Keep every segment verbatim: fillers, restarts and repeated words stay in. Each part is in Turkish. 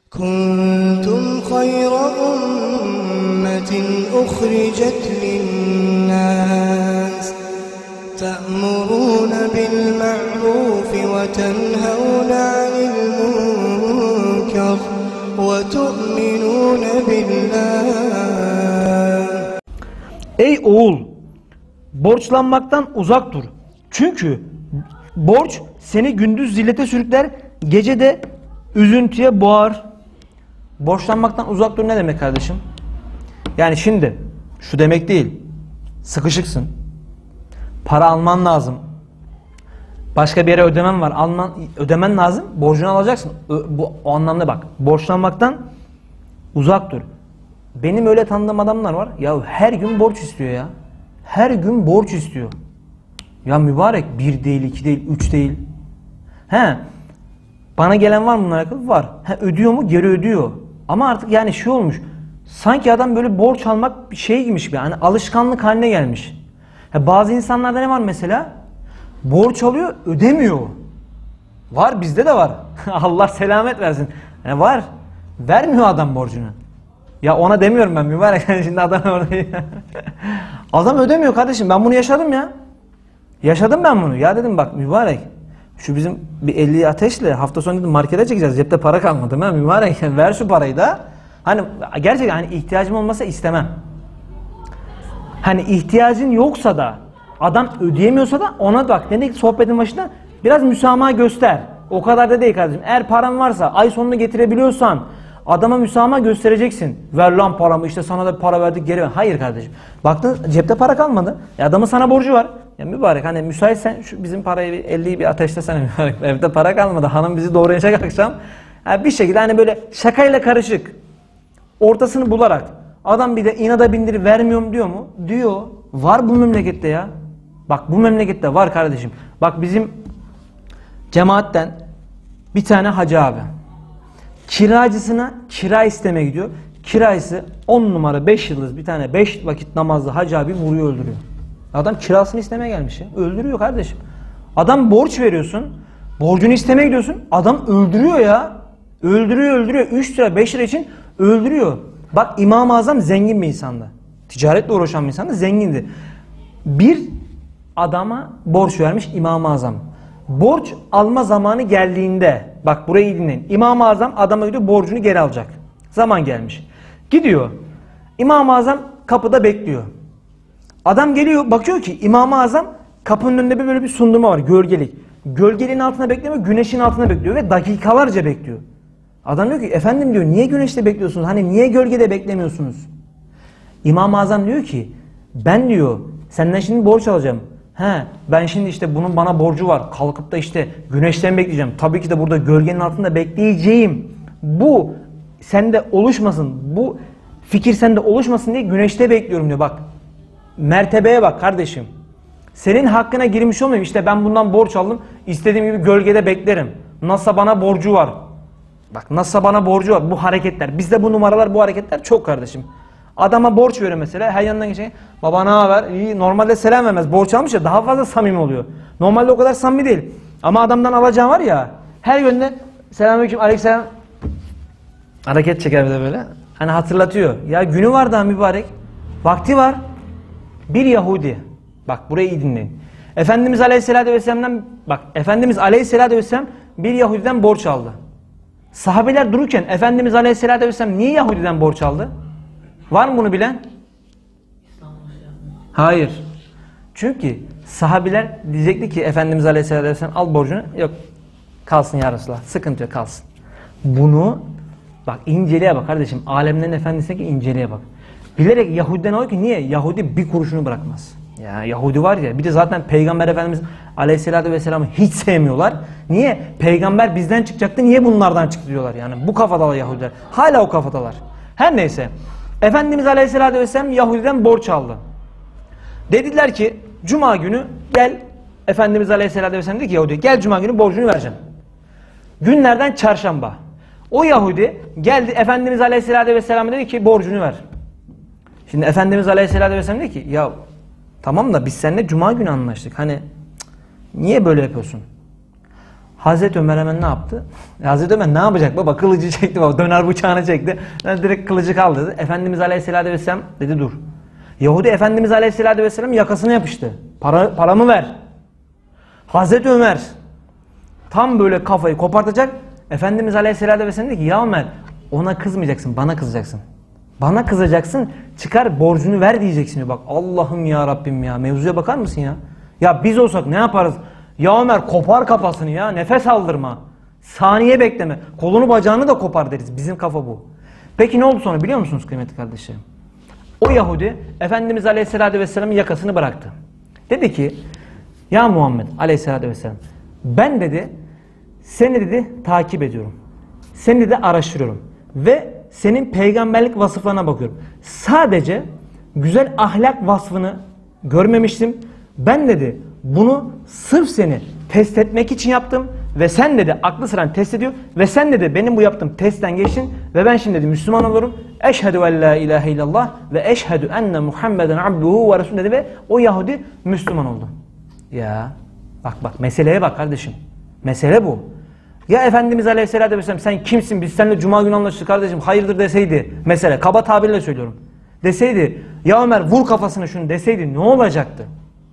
كنتم خير أمة أخرجت للناس تأمرون بالمعروف وتنهون عن المنكر وتؤمنون بالله. Ey oğul! Borçlanmaktan uzak dur. Çünkü borç seni gündüz zillete sürükler, gece de üzüntüye boğar. Borçlanmaktan uzak dur ne demek kardeşim? Yani şimdi şu demek değil. Sıkışıksın. Para alman lazım. Başka bir yere ödemen var. Alman, ödemen lazım. Borcunu alacaksın. Bu o anlamda bak. Borçlanmaktan uzak dur. Benim öyle tanıdığım adamlar var. Ya her gün borç istiyor ya. Her gün borç istiyor. Ya mübarek bir değil, iki değil, üç değil. He. Bana gelen var mı bununla alakalı? Var. He, ödüyor mu? Geri ödüyor. Ama artık yani şey olmuş. Sanki adam böyle borç almak bir şey gibiymiş gibi. Yani alışkanlık haline gelmiş. He, bazı insanlarda ne var mesela? Borç alıyor, ödemiyor. Var, bizde de var. Allah selamet versin. He, var. Vermiyor adam borcunu. Ya ona demiyorum ben mübarek. Şimdi adam orada. Adam ödemiyor kardeşim. Ben bunu yaşadım ya. Yaşadım ben bunu. Ya dedim bak mübarek. Şu bizim bir elli ateşle hafta sonu dedim markete çekeceğiz. Cepte para kalmadı mı? Mübarek ver şu parayı da. Hani gerçekten hani ihtiyacım olmasa istemem. Hani ihtiyacın yoksa da adam ödeyemiyorsa da ona bak. Dedik sohbetin başında biraz müsamaha göster. O kadar da değil kardeşim. Eğer paran varsa ay sonunu getirebiliyorsan adama müsamaha göstereceksin. Ver lan paramı işte sana da para verdik geri ver. Hayır kardeşim. Baktın cepte para kalmadı. Ya adamın sana borcu var. Ya mübarek hani müsaitsen şu bizim parayı bir elliyi bir ateşlesene mübarek. Evde para kalmadı. Hanım bizi doğrayacak akşam. Yani bir şekilde hani böyle şakayla karışık. Ortasını bularak. Adam bir de inada bindirip vermiyorum diyor mu? Diyor. Var bu memlekette ya. Bak bu memlekette var kardeşim. Bak bizim cemaatten bir tane hacı abi. Kiracısına kira istemeye gidiyor. Kiracısı on numara beş yıldız bir tane beş vakit namazlı hacı abi vuruyor öldürüyor. Adam kirasını istemeye gelmiş ya. Öldürüyor kardeşim. Adam borç veriyorsun. Borcunu istemeye gidiyorsun. Adam öldürüyor ya. Öldürüyor öldürüyor. üç lira beş lira için öldürüyor. Bak İmam-ı Azam zengin bir insandı. Ticaretle uğraşan bir insandı. Zengindi. Bir adama borç vermiş İmam-ı Azam. Borç alma zamanı geldiğinde bak burayı iyi dinleyin. İmam-ı Azam adama gidiyor borcunu geri alacak. Zaman gelmiş. Gidiyor. İmam-ı Azam kapıda bekliyor. Adam geliyor bakıyor ki İmam-ı Azam kapının önünde böyle bir sundurma var gölgelik. Gölgeliğin altında beklemiyor, güneşin altında bekliyor ve dakikalarca bekliyor. Adam diyor ki efendim diyor niye güneşte bekliyorsunuz? Hani niye gölgede beklemiyorsunuz? İmam-ı Azam diyor ki ben diyor senden şimdi borç alacağım. He ben şimdi işte bunun bana borcu var. Kalkıp da işte güneşten bekleyeceğim. Tabii ki de burada gölgenin altında bekleyeceğim. Bu sende oluşmasın. Bu fikir sende oluşmasın diye güneşte bekliyorum diyor bak. Mertebeye bak kardeşim. Senin hakkına girmiş olmayayım. İşte ben bundan borç aldım. İstediğim gibi gölgede beklerim. NASA bana borcu var. Bak NASA bana borcu var. Bu hareketler. Bizde bu numaralar, bu hareketler çok kardeşim. Adama borç veriyor mesela. Her yanından geçen baba ne haber? İyi. Normalde selam vermez. Borç almış ya daha fazla samimi oluyor. Normalde o kadar samimi değil. Ama adamdan alacağı var ya. Her yönde selamünaleyküm, aleykümselam. Hareket çeker bir de böyle. Hani hatırlatıyor. Ya günü var daha mübarek. Vakti var. Bir Yahudi. Bak burayı iyi dinleyin. Efendimiz Aleyhisselatü Vesselam'dan bak Efendimiz Aleyhisselatü Vesselam bir Yahudiden borç aldı. Sahabeler dururken Efendimiz Aleyhisselatü Vesselam niye Yahudiden borç aldı? Var mı bunu bilen? Hayır. Çünkü sahabeler diyecekti ki Efendimiz Aleyhisselatü Vesselam al borcunu. Yok kalsın ya Resulallah. Sıkıntı yok kalsın. Bunu bak inceleye bak kardeşim. Alemlerin efendisine ki inceleye bak. Bilerek Yahudiden alıyor ki niye? Yahudi bir kuruşunu bırakmaz. Ya Yahudi var ya bir de zaten Peygamber Efendimiz Aleyhisselatü Vesselam'ı hiç sevmiyorlar. Niye? Peygamber bizden çıkacaktı niye bunlardan çıktı diyorlar yani. Bu kafadalar Yahudiler. Hala o kafadalar. Her neyse. Efendimiz Aleyhisselatü Vesselam Yahudiden borç aldı. Dediler ki Cuma günü gel Efendimiz Aleyhisselatü Vesselam dedi ki Yahudi gel Cuma günü borcunu vereceğim. Günlerden çarşamba. O Yahudi geldi Efendimiz Aleyhisselatü Vesselam'a dedi ki borcunu ver. Şimdi Efendimiz Aleyhisselatü Vesselam dedi ki ya tamam da biz seninle Cuma günü anlaştık. Hani cık, niye böyle yapıyorsun? Hazreti Ömer hemen ne yaptı? Hazreti Ömer ne yapacak baba? Kılıcı çekti baba. Döner bıçağını çekti. Yani direkt kılıcı kaldırdı. Efendimiz Aleyhisselatü Vesselam dedi dur. Yahudi Efendimiz Aleyhisselatü Vesselam yakasına yapıştı. Para, paramı ver. Hazreti Ömer tam böyle kafayı kopartacak. Efendimiz Aleyhisselatü Vesselam dedi ki ya Ömer ona kızmayacaksın, bana kızacaksın. Bana kızacaksın, çıkar borcunu ver diyeceksin diyor. Bak Allah'ım ya Rabbim ya, mevzuya bakar mısın ya? Ya biz olsak ne yaparız? Ya Ömer kopar kafasını ya, nefes aldırma. Saniye bekleme. Kolunu bacağını da kopar deriz. Bizim kafa bu. Peki ne oldu sonra biliyor musunuz kıymetli kardeşlerim? O Yahudi Efendimiz Aleyhisselatü Vesselam'ın yakasını bıraktı. Dedi ki ya Muhammed Aleyhisselatü Vesselam ben dedi seni dedi takip ediyorum. Seni dedi araştırıyorum. Ve senin peygamberlik vasıflarına bakıyorum. Sadece güzel ahlak vasfını görmemiştim. Ben dedi bunu sırf seni test etmek için yaptım. Ve sen dedi aklı sıran test ediyor. Ve sen dedi benim bu yaptığım testten geçtin. Ve ben şimdi dedi Müslüman olurum. Eşhedü en la ilahe illallah ve eşhedü enne Muhammeden abduhu ve resulü dedi. Ve o Yahudi Müslüman oldu. Ya bak bak meseleye bak kardeşim. Mesele bu. Ya Efendimiz Aleyhisselatü Vesselam sen kimsin biz seninle cuma günü anlaştık kardeşim hayırdır deseydi. Mesele kaba tabirle söylüyorum. Deseydi ya Ömer vur kafasını şunu deseydi ne olacaktı?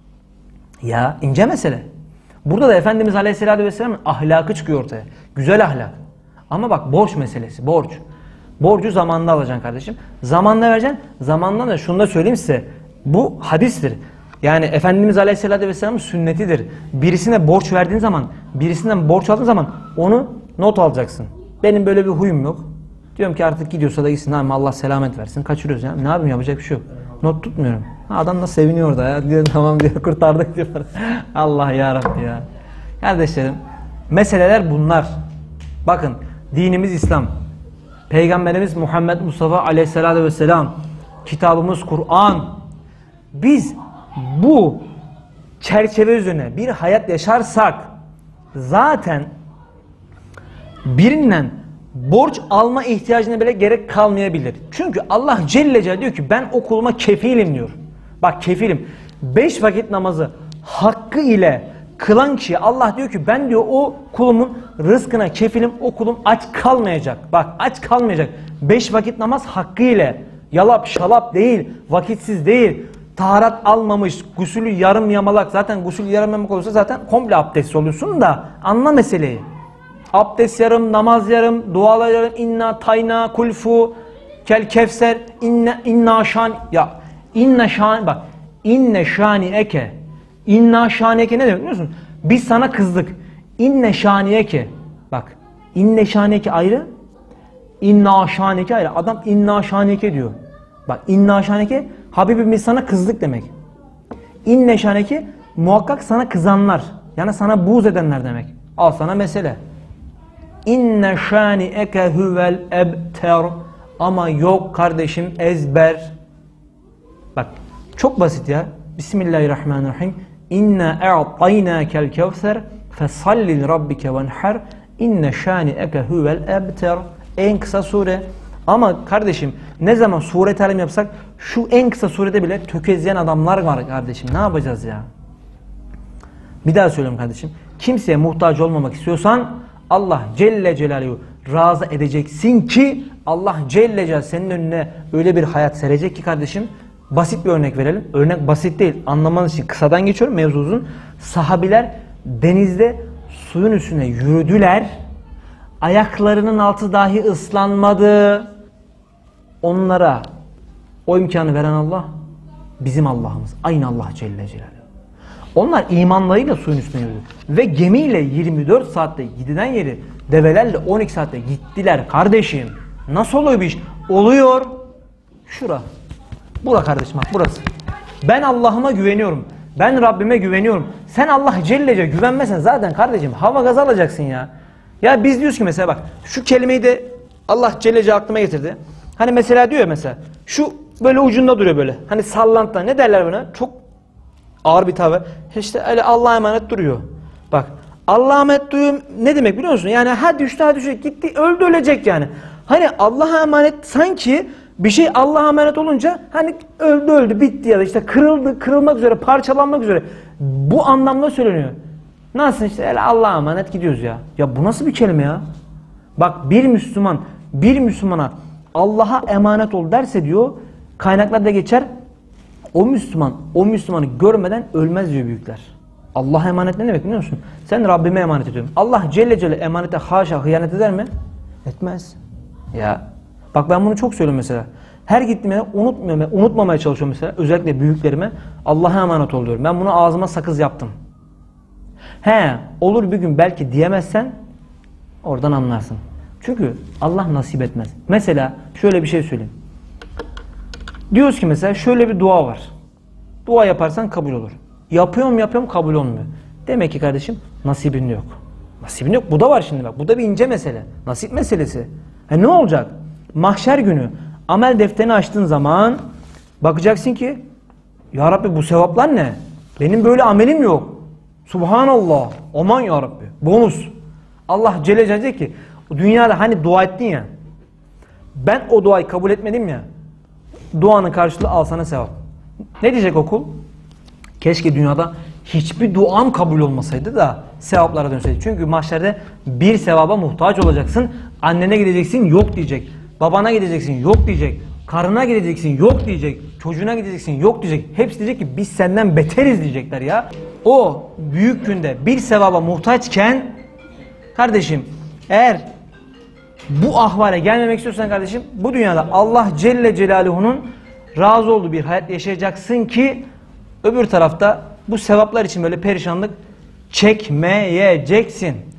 Ya ince mesele. Burada da Efendimiz Aleyhisselatü Vesselam'ın ahlakı çıkıyor ortaya. Güzel ahlak. Ama bak borç meselesi. Borç. Borcu zamanında alacaksın kardeşim. Zamanında vereceksin. Zamanında da şunu da söyleyeyim size. Bu hadistir. Yani Efendimiz Aleyhisselatü Vesselam'ın sünnetidir. Birisine borç verdiğin zaman, birisinden borç aldığın zaman onu not alacaksın. Benim böyle bir huyum yok. Diyorum ki artık gidiyorsa da gitsin. Ama Allah selamet versin. Kaçırıyoruz ya. Ne yapayım yapacak bir şey yok. Not tutmuyorum. Adam da seviniyor orada ya. Diyor, tamam diyor kurtardık diyorlar. Allah ya Rabbi ya. Kardeşlerim meseleler bunlar. Bakın dinimiz İslam. Peygamberimiz Muhammed Mustafa Aleyhisselatü Vesselam. Kitabımız Kur'an. Biz bu çerçeve üzerine bir hayat yaşarsak zaten birinden borç alma ihtiyacına bile gerek kalmayabilir. Çünkü Allah Celle Celle diyor ki ben o kuluma kefilim diyor. Bak kefilim. Beş vakit namazı hakkı ile kılan kişiye Allah diyor ki ben diyor o kulumun rızkına kefilim, o kulum aç kalmayacak. Bak aç kalmayacak. Beş vakit namaz hakkı ile yalap şalap değil, vakitsiz değil. Taharat almamış, gusülü yarım yamalak. Zaten gusül yarım yamalak olursa zaten komple abdest oluyorsun da anla meseleyi. Abdest yarım, namaz yarım, dualar yarım, inna tayna kulfu, kel kevser, inna inna şan ya inna şan bak inne şani eke inna şani eke ne demek biliyor musun? Biz sana kızdık. İnne şani eke bak inne şani eke ayrı, inna şani eke ayrı. Adam inna şani eke diyor. Bak inna şani eke Habibimiz sana kızdık demek. İnne şani eke muhakkak sana kızanlar. Yani sana buğz edenler demek. Al sana mesele. İnne şani eke huvel ebter. Ama yok kardeşim ezber. Bak çok basit ya. Bismillahirrahmanirrahim. İnne e'taynakel kevser fesalli li rabbike venher. İnne şani eke huvel ebter. En kısa sure. Ama kardeşim ne zaman sure talim yapsak şu en kısa surede bile tökezleyen adamlar var kardeşim. Ne yapacağız ya? Bir daha söylüyorum kardeşim. Kimseye muhtaç olmamak istiyorsan Allah Celle Celaluhu razı edeceksin ki Allah Celle Celaluhu senin önüne öyle bir hayat serecek ki kardeşim. Basit bir örnek verelim. Örnek basit değil. Anlamanız için kısadan geçiyorum. Mevzu uzun. Sahabiler denizde suyun üstüne yürüdüler. Ayaklarının altı dahi ıslanmadı. Onlara o imkanı veren Allah bizim Allah'ımız. Aynı Allah Celle Celaluhu. Onlar imanlarıyla suyun üstüne yürüdü. Ve gemiyle yirmi dört saatte giden yeri develerle on iki saatte gittiler kardeşim. Nasıl oluyor bir iş? Oluyor. Şura. Bura kardeşim bak burası. Ben Allah'ıma güveniyorum. Ben Rabbime güveniyorum. Sen Allah Celle Celle güvenmesen zaten kardeşim hava gazı alacaksın ya. Ya biz diyoruz ki mesela bak şu kelimeyi de Allah Celle Celle aklıma getirdi. Hani mesela diyor ya mesela şu böyle ucunda duruyor böyle. Hani sallantıda ne derler buna? Çok ağır bir tavır. İşte öyle Allah'a emanet duruyor. Bak Allah'a emanet duruyor ne demek biliyor musun? Yani ha düştü ha düştü gitti öldü ölecek yani. Hani Allah'a emanet sanki bir şey Allah'a emanet olunca hani öldü öldü bitti ya da işte kırıldı kırılmak üzere parçalanmak üzere. Bu anlamda söyleniyor. Nasılsın işte hele Allah'a emanet gidiyoruz ya. Ya bu nasıl bir kelime ya? Bak bir Müslüman bir Müslümana Allah'a emanet ol derse diyor kaynaklarda geçer o Müslüman o Müslümanı görmeden ölmez diyor büyükler. Allah'a emanet ne demek biliyor musun? Sen Rabbime emanet ediyorsun. Allah Celle Celle emanete haşa hıyanet eder mi? Etmez. Ya bak ben bunu çok söylüyorum mesela. Her gittiğimde unutmamaya, unutmamaya çalışıyorum mesela. Özellikle büyüklerime Allah'a emanet ol diyorum. Ben bunu ağzıma sakız yaptım. He olur bir gün belki diyemezsen oradan anlarsın. Çünkü Allah nasip etmez. Mesela şöyle bir şey söyleyeyim. Diyoruz ki mesela şöyle bir dua var. Dua yaparsan kabul olur. Yapıyorum yapıyorum kabul olmuyor. Demek ki kardeşim nasibin yok. Nasibin yok. Bu da var şimdi bak. Bu da bir ince mesele. Nasip meselesi. E ne olacak? Mahşer günü amel defterini açtığın zaman bakacaksın ki ya Rabbi bu sevaplar ne? Benim böyle amelim yok. Subhanallah. Aman ya Rabbi. Bonus. Allah Celle Celle diyecek ki dünyada hani dua ettin ya. Ben o duayı kabul etmedim ya. Duanın karşılığı al sana sevap. Ne diyecek okul? Keşke dünyada hiçbir duam kabul olmasaydı da sevaplara dönseydi. Çünkü mahşerde bir sevaba muhtaç olacaksın. Annene gideceksin yok diyecek. Babana gideceksin yok diyecek. Karına gideceksin yok diyecek. Çocuğuna gideceksin yok diyecek. Hepsi diyecek ki biz senden beteriz diyecekler ya. O büyük günde bir sevaba muhtaçken kardeşim eğer bu ahvale gelmemek istiyorsan kardeşim bu dünyada Allah Celle Celaluhu'nun razı olduğu bir hayat yaşayacaksın ki öbür tarafta bu sevaplar için böyle perişanlık çekmeyeceksin.